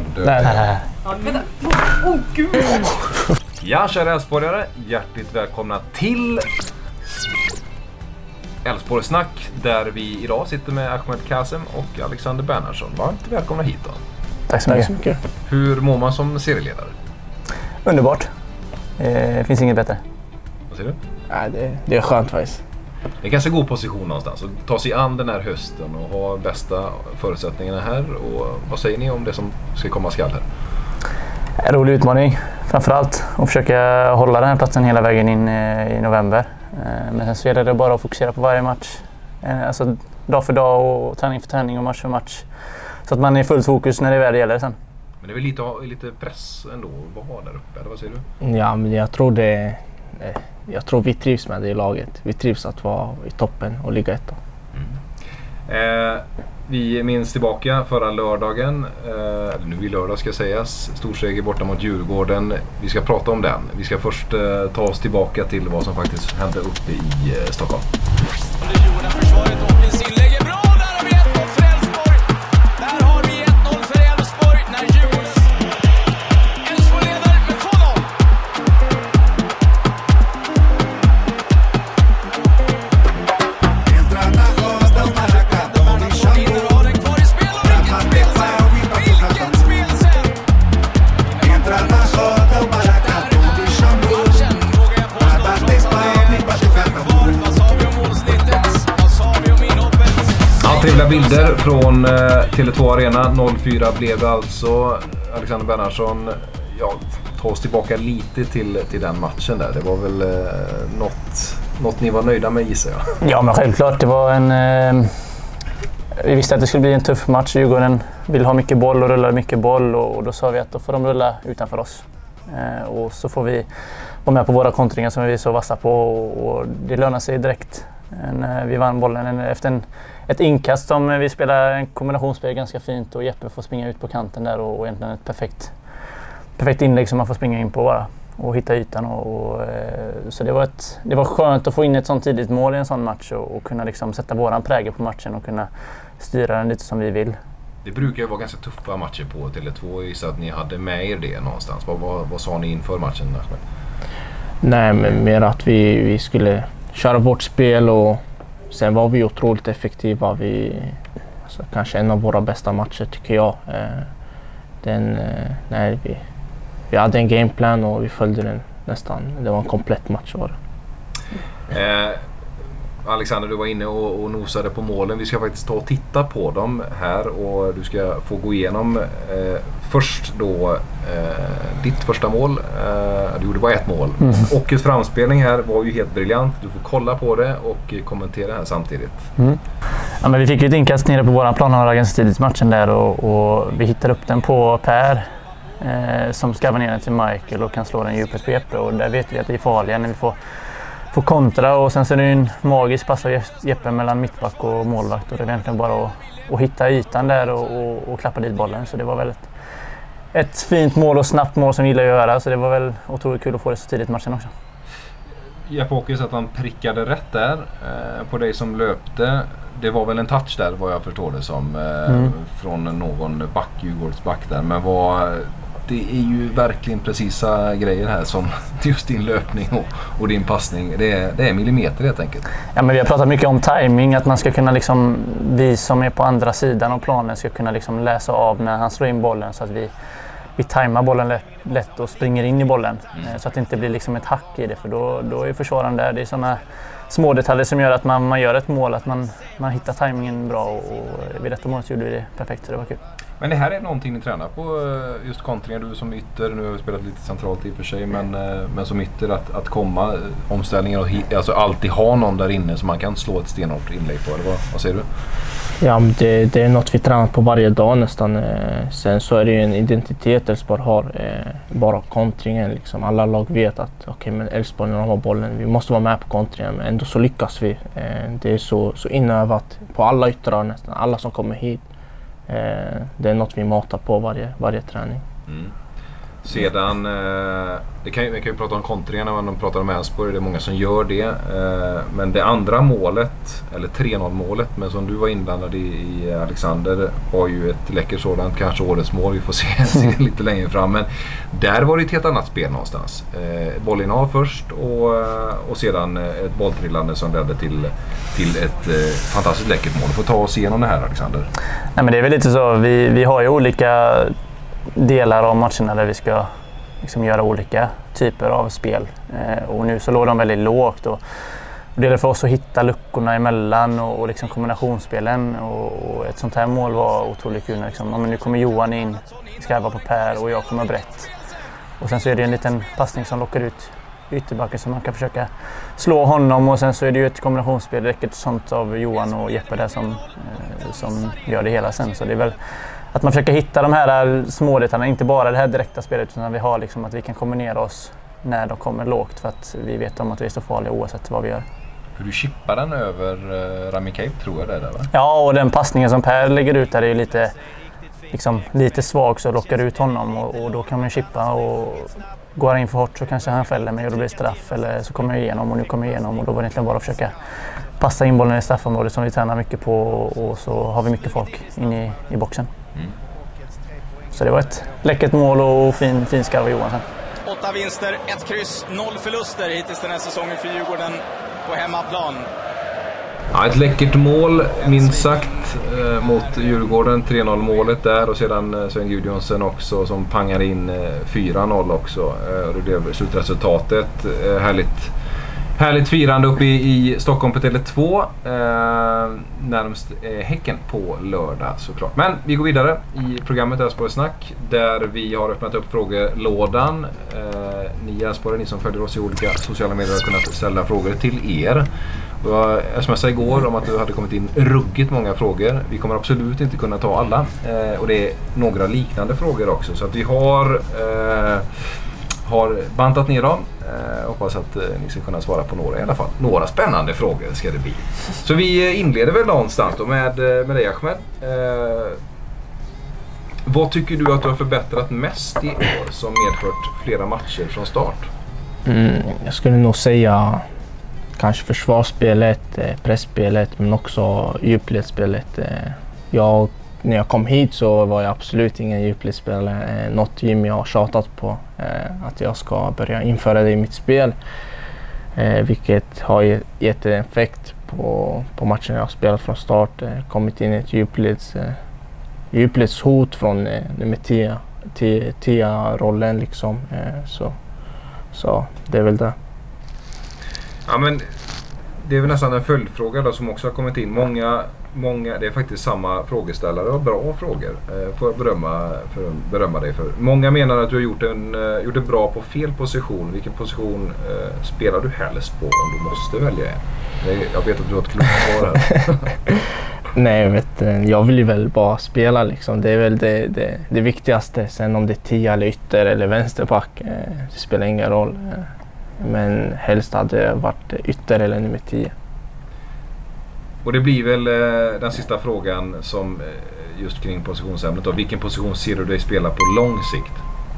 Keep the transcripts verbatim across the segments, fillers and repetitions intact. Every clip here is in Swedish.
Nej, nej, nej. Ja, vänta. Åh, oh, gud! Ja, kära Älvsborgare, hjärtligt välkomna till Älvsborgssnack, där vi idag sitter med Ahmed Kasem och Alexander Bernhardsson. Varmt välkomna hit då. Tack så mycket. Tack så mycket. Hur mår man som serieledare? Underbart. Det eh, finns inget bättre. Vad säger du? Ja, det, det är skönt faktiskt. Det är en ganska god position någonstans att ta sig an den här hösten och ha bästa förutsättningarna här. Och vad säger ni om det som ska komma skall här? En rolig utmaning framförallt, att försöka hålla den här platsen hela vägen in i november. Men sen så gäller det bara att fokusera på varje match, alltså dag för dag och träning för träning och match för match, så att man är i fullt fokus när det väl gäller sen. Men det är väl lite, lite press ändå att vara där uppe, eller vad säger du? Ja, men jag tror det jag tror vi trivs med det i laget. Vi trivs att vara i toppen och ligga etta. Mm. Eh, vi minns tillbaka förra lördagen, eh, eller nu i lördag ska sägas, storseger borta mot Djurgården. Vi ska prata om den. Vi ska först eh, ta oss tillbaka till vad som faktiskt hände uppe i eh, Stockholm. Bilder från eh, Tele två Arena noll fyra blev det alltså. Alexander Bernhardsson, ja, ta oss tillbaka lite till, till den matchen där. Det var väl eh, något, något ni var nöjda med, gissar jag. Ja, men självklart. Det var en... Eh, vi visste att det skulle bli en tuff match. Djurgården vill ha mycket boll och rullar mycket boll, och, och då sa vi att då får de rulla utanför oss. Eh, och så får vi vara med på våra kontringar som vi är så vassa på, och, och det lönar sig direkt. En, vi vann bollen en, efter en, ett inkast som vi spelar en kombinationsspel ganska fint, och Jeppe får springa ut på kanten där, och, och egentligen ett perfekt, perfekt inlägg som man får springa in på bara och hitta ytan. Och, och, så det var, ett, det var skönt att få in ett sånt tidigt mål i en sån match, och, och kunna liksom sätta våran prägel på matchen och kunna styra den lite som vi vill. Det brukar ju vara ganska tuffa matcher på Tele två, så att ni hade med er det någonstans. Vad, vad, vad sa ni inför matchen, Ahmed? Nej, men mer att vi, vi skulle köra vårt spel, och sen var vi otroligt effektiva. Vi, alltså, kanske en av våra bästa matcher tycker jag. Eh, den, eh, nej, vi, vi hade en gameplan och vi följde den nästan. Det var en komplett match. Var det. Eh, Alexander, du var inne och, och nosade på målen. Vi ska faktiskt ta och titta på dem här, och du ska få gå igenom eh, först då eh, ditt första mål. Eh, du gjorde bara ett mål. Mm. Och ett framspelning här var ju helt briljant. Du får kolla på det och kommentera här samtidigt. Mm. Ja, men vi fick ju ett inkast nere på våran plan ganska tidigt i matchen där, och, och vi hittade upp den på Per eh, som skarvar ner den till Michael och kan slå den djupet på Jeppe, och där vet vi att det är farliga när vi får Få kontra, och sen så är det en magisk pass av Jeppe mellan mittback och målvakt, och det är egentligen bara att, att hitta ytan där och, och, och klappa dit bollen. Så det var väl ett, ett fint mål och snabbt mål som vi gillar att göra, så det var väl otroligt kul att få det så tidigt i matchen också. Jeppe Åkes att han prickade rätt där eh, på dig som löpte. Det var väl en touch där, vad jag förstår det som, eh, mm. från någon back, Djurgårdsback där, men vad... Det är ju verkligen precisa grejer här, som just din löpning och, och din passning. Det är, det är millimeter helt enkelt. Ja, men vi har pratat mycket om timing, att man ska kunna liksom, vi som är på andra sidan av planen ska kunna liksom läsa av när han slår in bollen, så att vi, vi tajmar bollen lätt, lätt och springer in i bollen. Mm. Så att det inte blir liksom ett hack i det, för då, då är försvararen där. Det är sådana små detaljer som gör att man, man gör ett mål, att man, man hittar timingen bra, och, och vid detta målet så gjorde vi det perfekt, så det var kul. Men det här är någonting ni tränar på, just kontringar, du som ytter, nu har vi spelat lite centralt i och för sig, men, men som ytter att, att komma, omställningar och alltså alltid ha någon där inne som man kan slå ett stenhårt inlägg på, eller vad, vad säger du? Ja, men det, det är något vi tränar på varje dag nästan. Sen så är det ju en identitet Älvsborg har, bara kontringen liksom. Alla lag vet att okej, okay, men Älvsborg när de har bollen, vi måste vara med på kontringen, men ändå så lyckas vi. Det är så, så inövat på alla yttrar nästan, alla som kommer hit. Det är något vi matar på varje, varje träning. Mm. Sedan, eh, det kan, vi kan ju prata om kontringarna när man pratar om Elfsborg, det är många som gör det. Eh, men det andra målet, eller tre noll målet, men som du var inblandad i, i Alexander, var ju ett läckert sådant, kanske årets mål, vi får se, se lite längre fram. Men där var det ett helt annat spel någonstans. Eh, bollinnehav först och, och sedan ett bolltrillande som ledde till, till ett eh, fantastiskt läckert mål. Du får ta oss igenom det här, Alexander. Nej, men det är väl lite så, vi, vi har ju olika delar av matcherna där vi ska liksom göra olika typer av spel. Eh, och nu så låg de väldigt lågt. Och, och det är för oss att hitta luckorna emellan och, och liksom kombinationsspelen. Och, och ett sånt här mål var otroligt kul. Liksom. Ja, men nu kommer Johan in, skarva på Per och jag kommer brett. Och sen så är det en liten passning som lockar ut ytterbacken så man kan försöka slå honom. Och sen så är det ju ett kombinationsspel, räcker sånt av Johan och Jeppe där som, eh, som gör det hela sen. Så det är väl att man försöker hitta de här små detaljerna, inte bara det här direkta spelet, utan vi har liksom att vi kan kombinera oss när de kommer lågt för att vi vet om att vi är så farliga oavsett vad vi gör. För du chippar den över uh, Rami Cape, tror jag det är där, va? Ja, och den passningen som Per lägger ut där är lite, liksom, lite svag så lockar ut honom och, och då kan man chippa och går in för hårt så kanske han fäller mig och då blir det straff eller så kommer jag igenom och nu kommer jag igenom och då var det egentligen bara att försöka passa in bollen i straffområdet som vi tränar mycket på och så har vi mycket folk inne i, i boxen. Mm. Så det var ett läckert mål och fin, fin skarv av Johan. Åtta vinster, ett kryss, noll förluster hittills den här säsongen för Djurgården på hemmaplan. Ja, ett läckert mål, minst sagt, eh, mot Djurgården. tre noll målet där och sedan eh, Sven Gudjonsen också som pangade in eh, fyra noll också. Eh, och det blev slutresultatet. Eh, härligt. Härligt firande uppe i, i Stockholm på Tele två. Eh, närmast eh, Häcken på lördag såklart. Men vi går vidare i programmet Elfsborg Snack där vi har öppnat upp frågelådan. Eh, ni Elfsborg, ni som följer oss i olika sociala medier har kunnat ställa frågor till er. Jag smsade igår om att du hade kommit in ruggigt många frågor. Vi kommer absolut inte kunna ta alla. Eh, och det är några liknande frågor också. Så att vi har... Eh, har bantat ner dem. Eh, hoppas att eh, ni ska kunna svara på några i alla fall. Några spännande frågor ska det bli. Så vi inleder väl någonstans då med, med dig, Ahmed. Eh, vad tycker du att du har förbättrat mest i år som medfört flera matcher från start? Mm, jag skulle nog säga kanske försvarsspelet, pressspelet men också djupledsspelet. Jag, när jag kom hit så var jag absolut ingen djupledsspelare. Något Jimmy har tjatat på att jag ska börja införa det i mitt spel. Vilket har gett en effekt på, på matchen jag har spelat från start. Kommit in i ett djupleds, djupledshot från nummer tio, tio, tio rollen liksom. Så, så det är väl det. Ja, men det är väl nästan en följdfråga då som också har kommit in. Många, många, det är faktiskt samma frågeställare och bra frågor. Eh, får jag berömma, för, berömma dig för. Många menar att du har gjort, en, uh, gjort det bra på fel position. Vilken position uh, spelar du helst på om du måste välja en? Jag vet att du har ett klokt svar här. Nej, jag vet jag vill ju väl bara spela liksom. Det är väl det, det, det viktigaste. Sen om det är tia eller ytter eller vänsterback, eh, det spelar ingen roll. Eh. Men helst hade det varit ytter eller nummer tio. Och det blir väl eh, den sista frågan som eh, just kring positionsämnet då. Vilken position ser du dig spela på lång sikt?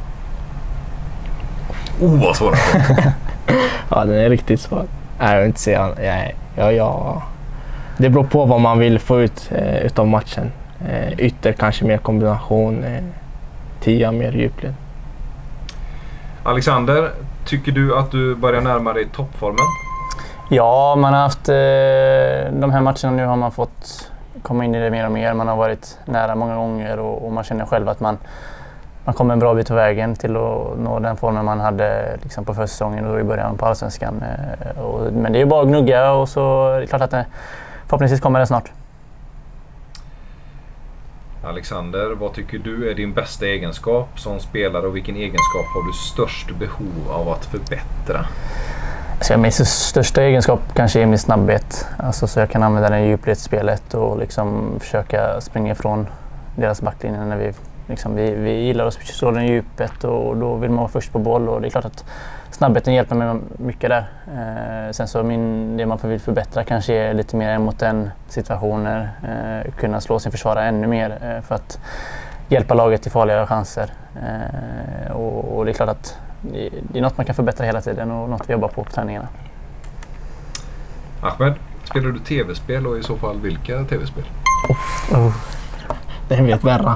Oh, vad svårt. Ja, den är riktigt svår. Nej, jag vill inte säga. Ja, ja, ja. Det beror på vad man vill få ut eh, utav matchen. Eh, ytter kanske mer kombination. Eh, tia mer djupled. Alexander, tycker du att du börjar närma dig toppformen? Ja, man har haft eh, de här matcherna nu har man fått komma in i det mer och mer. Man har varit nära många gånger och, och man känner själv att man, man kommer en bra bit på vägen till att nå den formen man hade liksom på försäsongen och i början på Allsvenskan. Eh, och, men det är ju bara att gnugga och så är det klart att det förhoppningsvis kommer det snart. Alexander, vad tycker du är din bästa egenskap som spelare och vilken egenskap har du störst behov av att förbättra? Så min största egenskap kanske är min snabbhet. Alltså så jag kan använda den i djupledsspelet och liksom försöka springa ifrån deras backlinje när vi, liksom, vi, vi gillar att slå den i djupet och då vill man vara först på boll och det är klart att snabbheten hjälper mig mycket där. Eh, sen så min, det man vill förbättra kanske är lite mer mot den situationer. Eh, kunna slå sin försvarare ännu mer eh, för att hjälpa laget till farliga chanser. Eh, och, Och, och det är klart att det, det är något man kan förbättra hela tiden och något vi jobbar på på träningarna. Ahmed, spelar du tv-spel och i så fall vilka tv-spel? Oh. Det vet värre.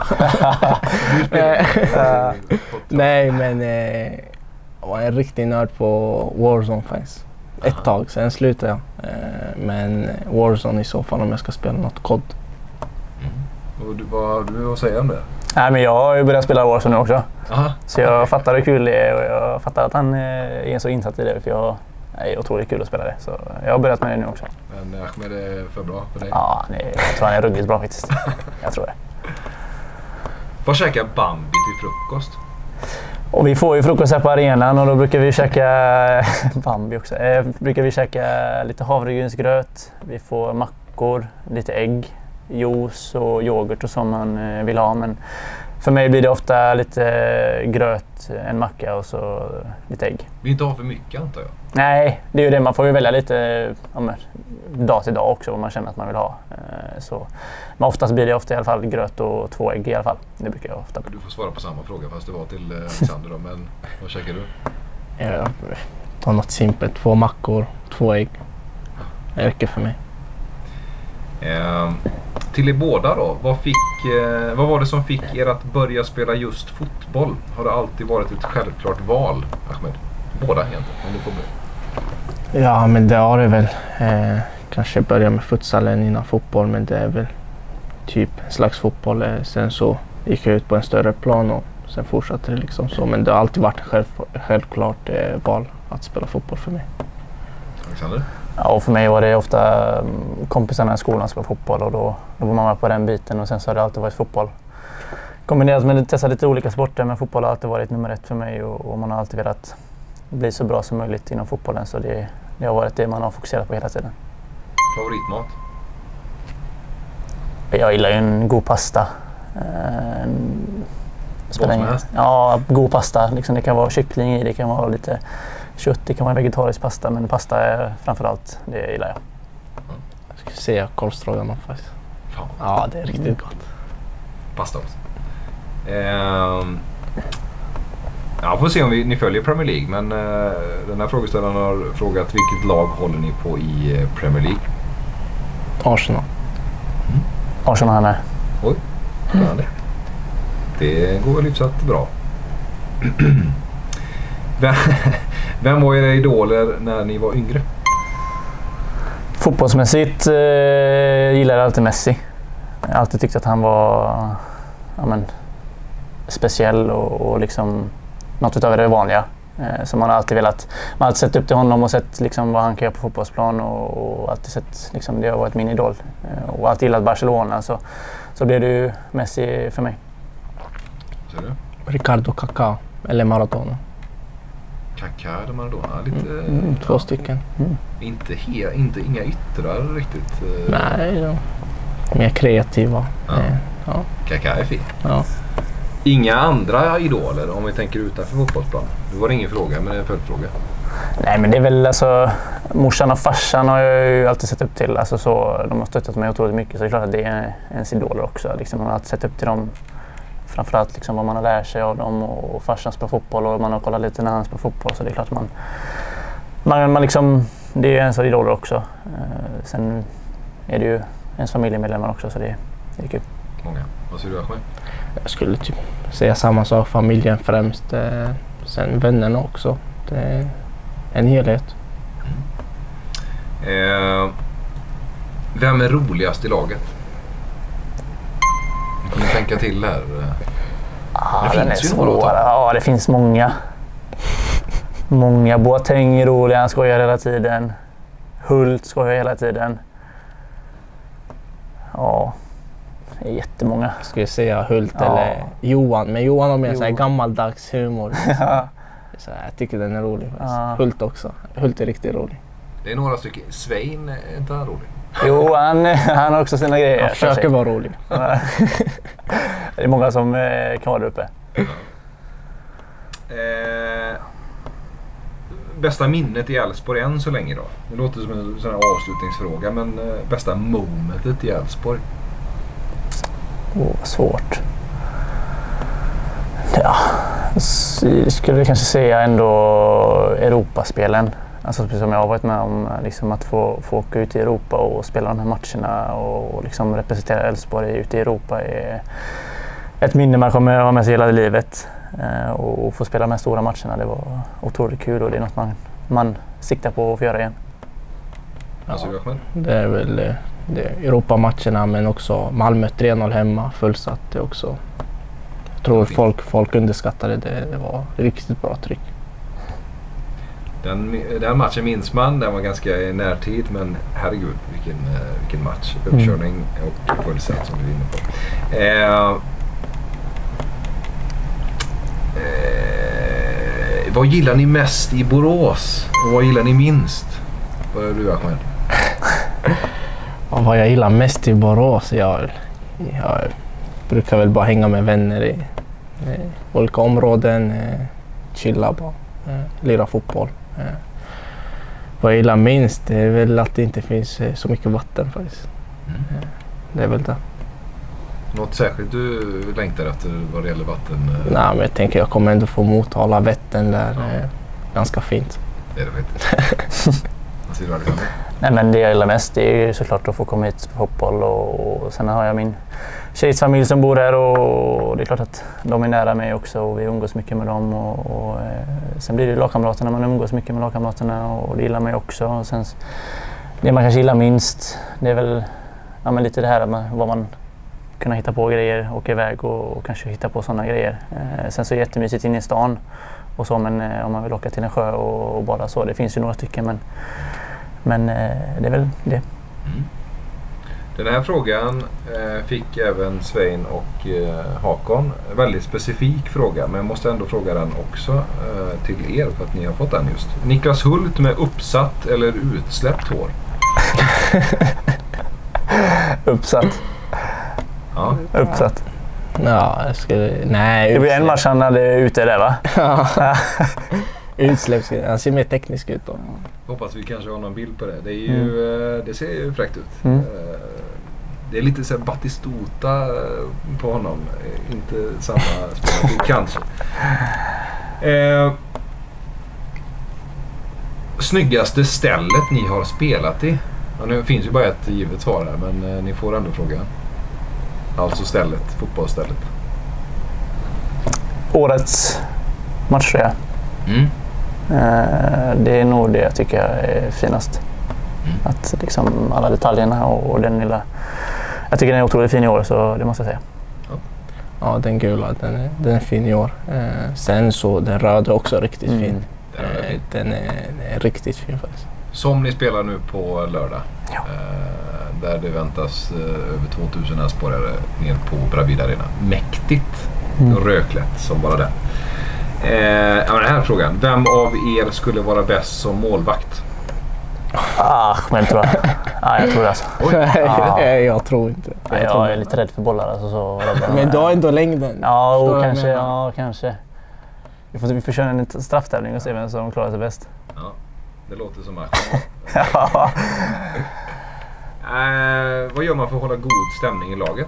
Nej, men eh, jag var en riktig nörd på Warzone faktiskt. Ett tag, sen slutade jag. Eh, men Warzone i så fall om jag ska spela något kod. Mm. Och du, vad har du att säga om det? Nej, men jag har ju börjat spela Warzone nu också. Aha. Så jag fattar hur kul det är och jag fattar att han är så insatt i det. För jag är otroligt kul att spela det. Så jag har börjat med det nu också. Men Ahmed är för bra för dig? Ja, det, jag tror han är ruggigt bra faktiskt. Jag tror det. Vad käkar Bambi till frukost? Och vi får ju frukost här på arenan och då brukar vi käka Bambi också. Eh, brukar vi käka lite havregrynsgröt. Vi får mackor, lite ägg, juice och yoghurt och som man eh, vill ha. Men för mig blir det ofta lite gröt, en macka och så lite ägg. Vi inte ha för mycket antar jag? Nej, det är ju det. Man får ju välja lite ja, men, dag till dag också vad man känner att man vill ha. Eh, så. Men oftast blir det ofta i alla fall gröt och två ägg i alla fall. Det brukar jag ofta. Du får svara på samma fråga fast det var till eh, Alexander då. Men vad käkar du? Jag tar något simpelt. Två mackor, två ägg. Det räcker för mig. Eh, till er båda då. Vad, fick, eh, vad var det som fick er att börja spela just fotboll? Har det alltid varit ett självklart val, Ahmed? Båda egentligen, men du får bli. Ja, men det har det väl. Eh, kanske börja med futsalen innan fotboll, men det är väl typ en slags fotboll. Eh, sen så gick jag ut på en större plan och sen fortsatte det liksom så. Men det har alltid varit ett själv, självklart eh, val att spela fotboll för mig. Alexander? Ja, och för mig var det ofta kompisarna i skolan som spelade fotboll och då, då var man med på den biten och sen så har det alltid varit fotboll. Kombinerat med att testa lite olika sporter, men fotboll har alltid varit nummer ett för mig och, och man har alltid velat bli så bra som möjligt inom fotbollen, så det, det har varit det man har fokuserat på hela tiden. Favoritmat? Jag gillar ju en god pasta. En, Vad som helst? Ja, god pasta. Liksom, det kan vara kyckling i, det kan vara lite kött, det kan vara vegetarisk pasta, men pasta är framförallt, det gillar jag. Mm. Jag skulle säga korvstroganoff faktiskt. Fan. Ja, det är riktigt mm. gott. Pasta också. Ehm. Ja, får se om vi, ni följer Premier League, men uh, den här frågeställaren har frågat vilket lag håller ni på i uh, Premier League? Arsenal. Mm. Arsenal är med. Oj, mm. det. det går väl hyfsat bra. vem, vem var era idoler när ni var yngre? Fotbollsmässigt uh, gillade jag alltid Messi. Jag har alltid tyckt att han var ja, men, speciell och, och liksom något utöver det vanliga. Eh, så man har alltid velat, man har alltid sett upp till honom och sett liksom, vad han kan göra på fotbollsplan och, och alltid sett, liksom, det har varit min idol. Eh, och alltid gillat Barcelona, så, så blev det ju Messi för mig. Ser du? Ricardo Kaká eller Maradona. Kaká eller Maradona? Lite, mm, mm, två ja, stycken. Mm. Inte, he, inte inga yttrar riktigt. Eh. Nej, ja. Mer kreativa. Ja. Eh, ja. Kaká är fin. Ja. Inga andra idoler om vi tänker utanför fotbollsplan? Det var ingen fråga, men det är en följdfråga. Nej, men det är väl alltså, morsan och farsan har jag ju alltid sett upp till. Alltså så, de har stöttat mig otroligt mycket, så det är klart att det är ens idoler också. Liksom, man har alltid sett upp till dem. Framförallt liksom, vad man har lärt sig av dem, och, och farsan spelar fotboll och man har kollat lite när han spelar fotboll, så det är klart att man, man, man liksom, det är ens idoler också. Uh, sen är det ju ens familjemedlemmar också, så det, det är kul. Många. Vad säger du, Ahmed? Jag skulle typ säga samma sak, familjen främst, eh, sen vännerna också. Det är en helhet. Mm. Eh, vem är roligast i laget? Nu får ni tänka till här. Ah, det den finns är ju några. Ja, det finns många. Många. Boateng är rolig, han skojar hela tiden. Hult skojar hela tiden. Ja, det är jättemånga. Jag skulle säga Hult ja. eller Johan, men Johan har mer Jo. så här gammaldags humor. Ja. Så här, jag tycker den är rolig. Ja. Hult också. Hult är riktigt rolig. Det är några stycken. Svein är inte han rolig? Jo, han, han har också sina grejer. Han försöker vara rolig. Det är många som är kvar där uppe. Ja. Eh, bästa minnet i Elfsborg än så länge då? Det låter som en sån här avslutningsfråga, men eh, bästa momentet i Elfsborg? Åh, oh, svårt. Ja, Jag skulle kanske säga ändå Europaspelen. Alltså precis som jag har varit med om, liksom att få, få åka ut i Europa och spela de här matcherna och liksom representera Elfsborg ute i Europa är ett minne man kommer ha med sig hela livet. Och få spela de här stora matcherna, det var otroligt kul och det är något man, man siktar på att få göra igen. Alltså, ja, det är väl det är Europamatcherna, men också Malmö tre noll hemma, fullsatt det också. Jag tror folk, folk underskattade det, det var riktigt bra tryck. Den, den matchen minns man, den var ganska i närtid, men herregud vilken, vilken match. Uppkörning och fullsatt som du är inne på. Eh, eh, vad gillar ni mest i Borås? Och vad gillar ni minst? Vad är du, Ahmed? Och vad jag gillar mest i Borås? Jag, jag brukar väl bara hänga med vänner i, i olika områden, eh, chilla bara, eh, lira fotboll. Eh. Vad jag gillar minst det är väl att det inte finns eh, så mycket vatten faktiskt. Mm. Eh, det är väl det. Något särskilt du längtar efter vad det gäller vatten? Eh? Nej, men jag tänker jag kommer ändå få Motala, Vättern där. Ja. Eh, ganska fint. Det är det faktiskt. Vad säger du, Alexander? Nej, men det jag gillar mest det är såklart att få komma hit på fotboll och, och sen har jag min tjejs familj som bor här och det är klart att de är nära mig också och vi umgås mycket med dem och, och sen blir det lagkamraterna, man umgås mycket med lagkamraterna och det gillar mig också. Och sen det man kanske gillar minst det är väl ja, men lite det här med vad man kunna hitta på grejer, åka iväg och, och kanske hitta på sådana grejer. Eh, sen så är det jättemysigt inne i stan och så, men eh, om man vill åka till en sjö och, och bara så, det finns ju några stycken men Men eh, det är väl det. Mm. Den här frågan eh, fick även Svein och eh, Hakon. Väldigt specifik fråga, men jag måste ändå fråga den också eh, till er för att ni har fått den just. Niklas Hult med uppsatt eller utsläppt hår? Uppsatt. Ja. Uppsatt. Ja, jag skulle... Nej, det blir en match han hade ute där, va? Utsläpps. Han ser mer teknisk ut då. Hoppas vi kanske har någon bild på det. Det, är ju, mm. det ser ju fräckt ut. Mm. Det är lite så här Battistuta på honom. Inte samma spelare, kanske. Eh, snyggaste stället ni har spelat i? Ja, nu finns ju bara ett givet svar här, men eh, ni får ändå fråga. Alltså stället, fotbollsstället. Årets match, tror jag. Mm. Det är nog det jag tycker är finast. Mm. Att liksom alla detaljerna och, och den lilla... Jag tycker den är otroligt fin i år, så det måste jag säga. Ja, ja den gula, den är, den är fin i år. Eh, sen så den röda också riktigt mm. fin. Den är, eh, den är, den är riktigt fin faktiskt. Som ni spelar nu på lördag. Ja. Eh, där det väntas eh, över tvåtusen Elfsborgare ner på Bravida Arena. Mäktigt mm. och röklätt som bara det. Eh, ja, den här frågan. Vem av er skulle vara bäst som målvakt? Ah, men tror jag. Ah, jag tror det alltså. Ah. Jag tror inte. Jag, jag tror är lite rädd för bollar alltså, så men du har ändå längden. Ja, och kanske, ja, kanske. Vi får, vi får köra en strafftävling och se vem som klarar sig bäst. Ja, det låter som matchen. ja. eh, vad gör man för att hålla god stämning i laget?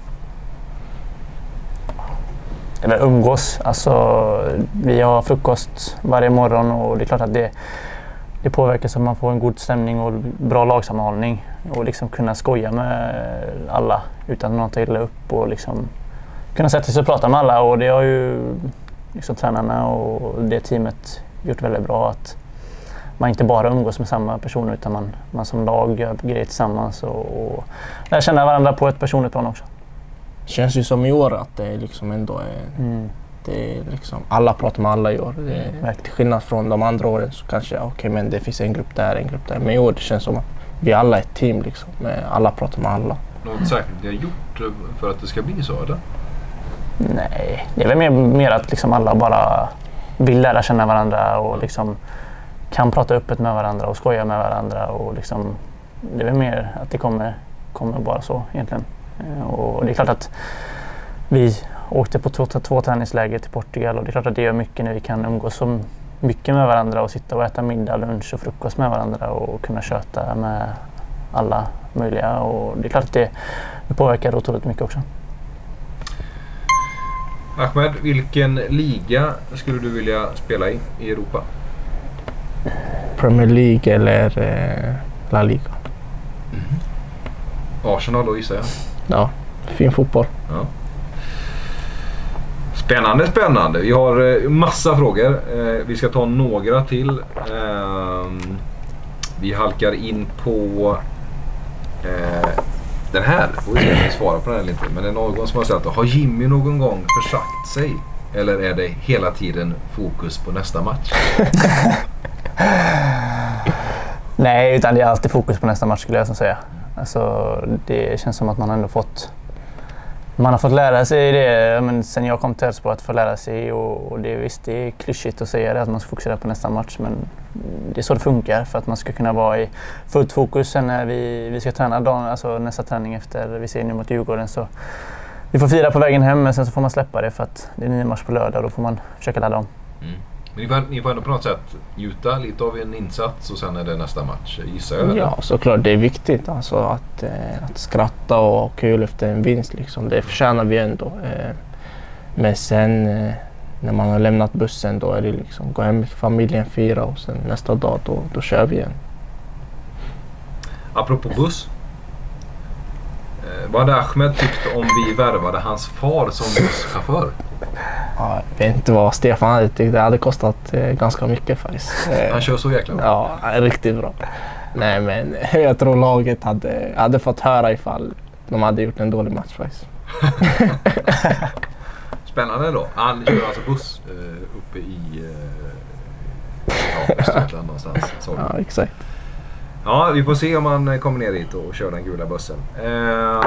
Eller umgås. Alltså, vi har frukost varje morgon och det är klart att det, det påverkar så att man får en god stämning och bra lagsammanhållning och liksom kunna skoja med alla utan att någon tar illa upp och liksom kunna sätta sig och prata med alla, och det har ju liksom tränarna och det teamet gjort väldigt bra, att man inte bara umgås med samma personer utan man, man som lag gör grejer tillsammans och, och lär känna varandra på ett personligt plan också. Känns ju som i år att det liksom ändå är, mm. det är liksom, alla pratar med alla i år. Det är, mm. till skillnad från de andra åren så kanske, okej okay, men det finns en grupp där, en grupp där. Men i år det känns som att vi alla är ett team liksom, med alla pratar med alla. Något särskilt ni har gjort för att det ska bli så, eller? Nej, det är väl mer, mer att liksom alla bara vill lära känna varandra och liksom kan prata öppet med varandra och skoja med varandra och liksom, det är väl mer att det kommer, kommer bara så egentligen. Och det är klart att vi åkte på två, två träningsläger till Portugal och det är klart att det gör mycket när vi kan umgås så mycket med varandra och sitta och äta middag, lunch och frukost med varandra och kunna köta med alla möjliga, och det är klart att det, det påverkar otroligt mycket också. Ahmed, vilken liga skulle du vilja spela i i Europa? Premier League eller eh, La Liga. Mm. Arsenal då, gissar jag. Ja, fin fotboll. Ja. Spännande, spännande. Vi har eh, massa frågor. Eh, vi ska ta några till. Eh, vi halkar in på eh, den här. Får vi se om vi svarar på den eller inte. Men det är någon som har sagt: har Jimmy någon gång försagt sig? Eller är det hela tiden fokus på nästa match? Nej, utan det är alltid fokus på nästa match skulle jag säga. Alltså, det känns som att man ändå fått man har fått lära sig det, men sen jag kom till Elfsborg, att få lära sig, och, och det, visst, det är klyschigt att säga det, att man ska fokusera på nästa match, men det är så det funkar för att man ska kunna vara i fullt fokus sen när vi, vi ska träna dagen, alltså nästa träning efter vi ser nu mot Djurgården, så vi får fira på vägen hem, men sen så får man släppa det för att det är nio match på lördag och då får man försöka ladda om. Mm. Men ni får, ni får ändå på något sätt gjuta lite av en insats och sen är det nästa match, gissar jag. Ja, såklart det är viktigt alltså, att, eh, att skratta och ha kul efter en vinst. Liksom. Det förtjänar vi ändå. Eh, men sen eh, när man har lämnat bussen, då är det liksom gå hem med familjen, fira, och sen nästa dag då, då kör vi igen. Apropå buss. Eh, vad hade Ahmed tyckt om vi värvade hans far som busschaufför? Ja, jag vet inte vad Stefan hade tyckt. Det hade kostat eh, ganska mycket faktiskt. Eh, Han kör så jäkla bra. Ja, riktigt bra. Nej, men jag tror laget hade, hade fått höra ifall de hade gjort en dålig match faktiskt. Spännande då. Han kör alltså buss uh, uppe i uh, ja, Östergötland någonstans. Sorry. Ja, exakt. Ja, vi får se om han kommer ner hit och kör den gula bussen. Uh,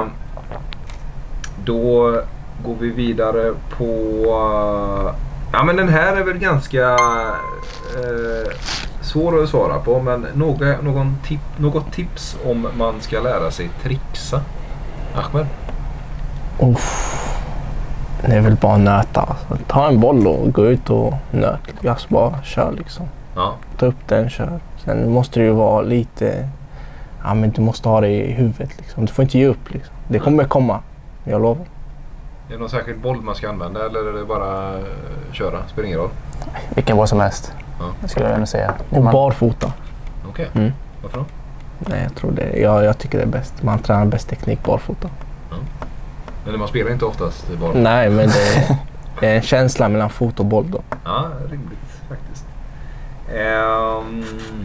då går vi vidare på... Uh, ja, men den här är väl ganska uh, svår att svara på, men några, någon tip, något tips om man ska lära sig trixa? Ahmed? Uff. Det är väl bara att nöta. Alltså, ta en boll och gå ut och nöt. Alltså bara kör liksom. Ja. Ta upp den, kör. Sen måste det ju vara lite... Ja, men du måste ha det i huvudet liksom. Du får inte ge upp liksom. Det kommer komma. Jag lovar. Är det någon särskild boll man ska använda, eller är det bara uh, köra? Spelar ingen roll. Vilken boll som helst, Ja. det skulle jag ändå säga. Och Man- barfota. Okej. Mm. Varför då? Nej, jag tror det. Jag, jag tycker det är bäst. Man tränar bäst teknik barfota. Eller man spelar inte oftast bara. Nej, men det är, det är en känsla mellan fot och boll då. Ja, rimligt faktiskt. Ehm.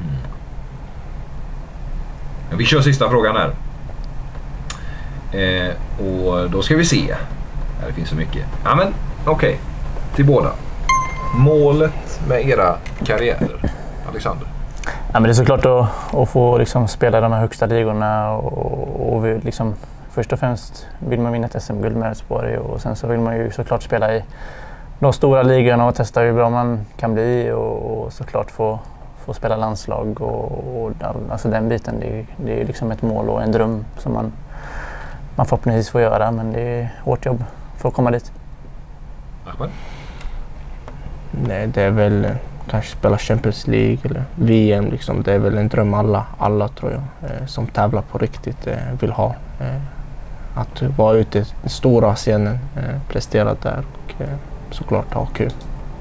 Vi kör sista frågan här. Eh, och då ska vi se. Ja, det finns så mycket. Ja, men okej. Okay. Till båda. Målet med era karriärer, Alexander? Ja, men det är såklart att, att få liksom spela de här högsta ligorna, och, och vi liksom, först och främst vill man vinna ett S M-guld med Elfsborg, och sen så vill man ju såklart spela i de stora ligorna och testa hur bra man kan bli, och, och såklart få, få spela landslag, och, och alltså den biten, det är, det är liksom ett mål och en dröm som man, man förhoppningsvis får göra, men det är hårt jobb för att komma dit. Ahmed? Nej, det är väl kanske spela Champions League eller V M liksom. Det är väl en dröm alla, alla tror jag, eh, som tävlar på riktigt eh, vill ha. Eh, att vara ute i den stora scenen, eh, prestera där och eh, såklart ha kul.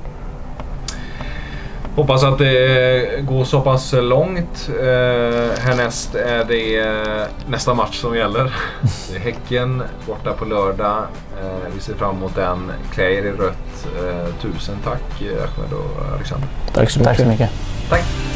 Hoppas att det går så pass långt. Eh, härnäst är det eh, nästa match som gäller. Det är Häcken borta på lördag. Eh, vi ser fram emot den. Klä er i rött. Eh, tusen tack Ahmed och Alexander. Tack så mycket. Tack så mycket. Tack.